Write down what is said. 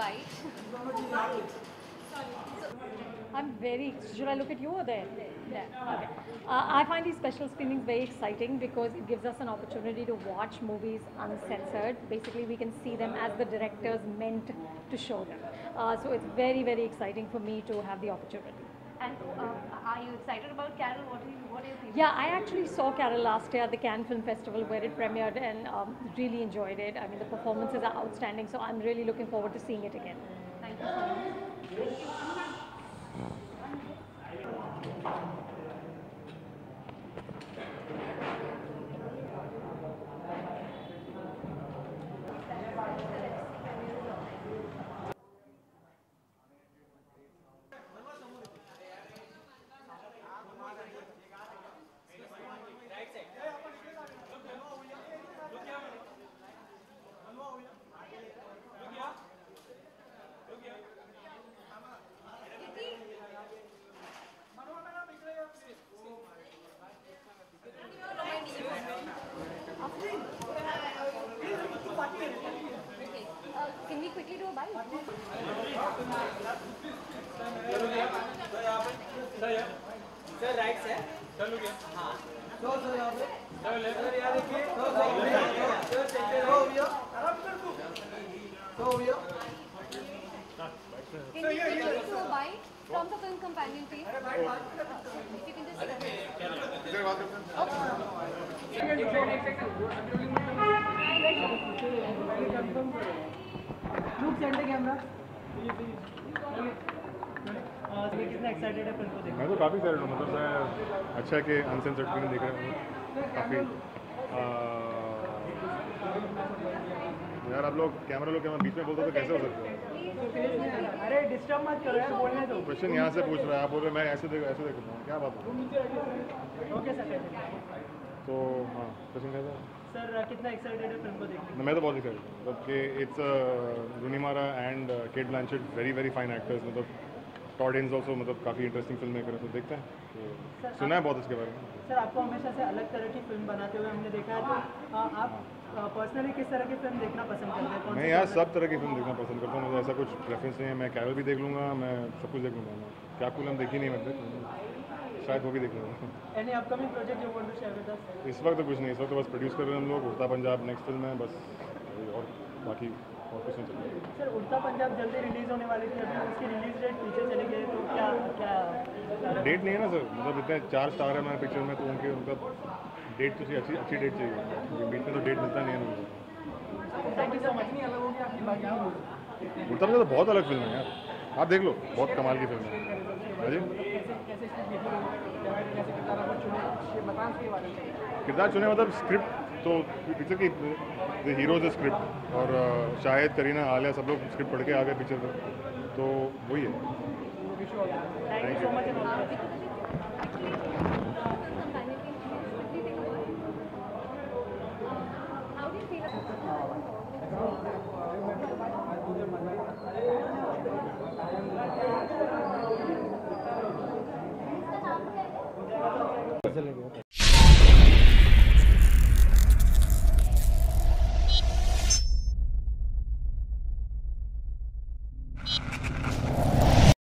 bite. I'm very. Should I look at you or there? Yeah. Okay. I find these special screenings very exciting because it gives us an opportunity to watch movies uncensored. Basically, we can see them as the directors meant to show them. So it's very, very exciting for me to have the opportunity. And are you excited about Carol? What do you think? Yeah, I actually saw Carol last year at the Cannes Film Festival where it premiered and really enjoyed it. I mean, the performances are outstanding, so I'm really looking forward to seeing it again. Thank you so much. Can we quickly do a bite? Sir right से चलो क्या हाँ तो sir यहाँ पे sir left sir यार देखिए sir centre हो गया आराम कर तू तो हो गया Can we quickly do a bite from the film companion piece? If you can just look center camera कितना एक्साइटेड है फिल्म को देखने? मैं तो काफ़ी एक्साइटेड हूँ, मतलब मैं अच्छा है कि अनसेंसर्ड फिल्म देख रहा हूँ काफ़ी। यार आप लोग कैमरा बीच में बोलते तो कैसे हो सकता है? अरे डिस्टर्ब मत करो यार, बोलने दो। क्वेश्चन यहाँ से पूछ रहा है, आप बोल रहे मैं ऐसे देख रहा हूँ, क्या बात है? Okay sir. तो हाँ, क्वेश्चन कैसा है? सर कितना एक्साइटेड है फिल्म को देखने? मैं तो बहुत एक्साइटेड हूँ, मतलब कि it's Rooney Mara and Cate Blanchett very very fine actors, मतलब टॉड हिन्स ऑल्सो मतलब काफ़ी इंटरेस्टिंग फिल्म मेकर है, तो देखते हैं। तो सुना है बहुत इसके बारे में। सर आपको हमेशा से अलग तरह की फिल्म बनाते हुए हमने देखा है, तो आप पर्सनली किस तरह की फिल्म देखना पसंद करते हैं? मैं यार सब तरह की फिल्म देखना पसंद करता हूँ, मुझे ऐसा कुछ प्रेफरेंस नहीं है। मैं कैरल भी देख लूँगा, मैं सब कुछ देख लूँगा। मैं क्या कुल हम देखी नहीं, मतलब शायद वो भी देख लूँगा। Any upcoming project you want to share with us? इस वक्त तो कुछ नहीं, इस वक्त तो बस प्रोड्यूस कर रहे हैं हम लोग। उड़ता पंजाब नेक्स्ट फिल्म है बस, और बाकी और कुछ नहीं चल रहा। सर उड़ता पंजाब जल्दी रिलीज होने वाली थी, अभी उसकी रिलीज डेट पीछे चली गई, तो क्या डेट नहीं है ना सर, मतलब इतने 4 स्टार है हमारे पिक्चर में, तो उनके मतलब डेट तो चाहिए, अच्छी डेट चाहिए। बीच में तो डेट मिलता नहीं है मुझे। Thank you so much. नहीं अलग हो गया आपकी बात? उड़ता पंजाब तो बहुत अलग फिल्म है यार, आप देख लो, बहुत कमाल की फिल्म है। किरदार चुने मतलब स्क्रिप्ट तो पिक्चर की हीरोज स्क्रिप्ट, और शाहिद, करीना, आलिया सब लोग स्क्रिप्ट पढ़ के आ गए पिक्चर में, तो वही है। Thank you so much.